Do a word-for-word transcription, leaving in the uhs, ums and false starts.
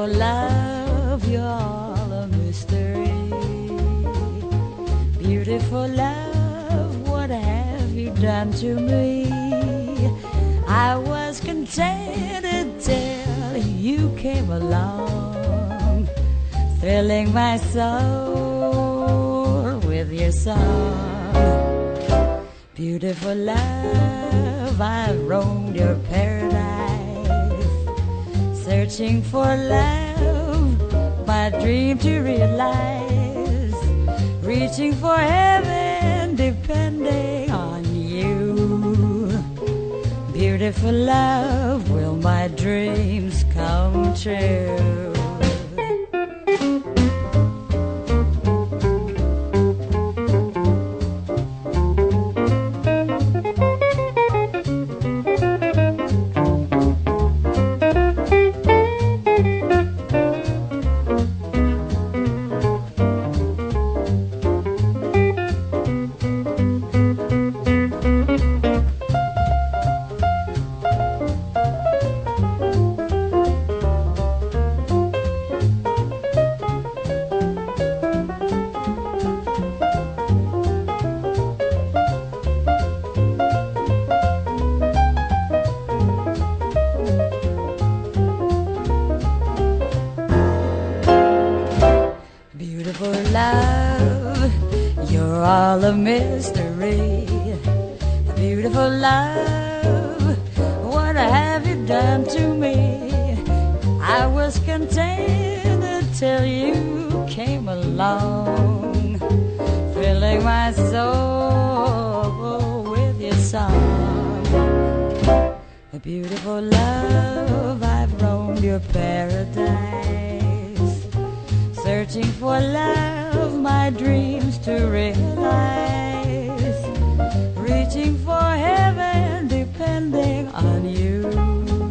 Beautiful love, you're all a mystery. Beautiful love, what have you done to me? I was contented till you came along, thrilling my soul with your song. Beautiful love, I've roamed your paradise, searching for love, my dream to realize, reaching for heaven, depending on you. Beautiful love, will my dreams come true? Beautiful love, you're all a mystery. Beautiful love, what have you done to me? I was contented till you came along, filling my soul with your song. Beautiful love, I've roamed your paradise, searching for love, my dreams to realize, reaching for heaven, depending on you.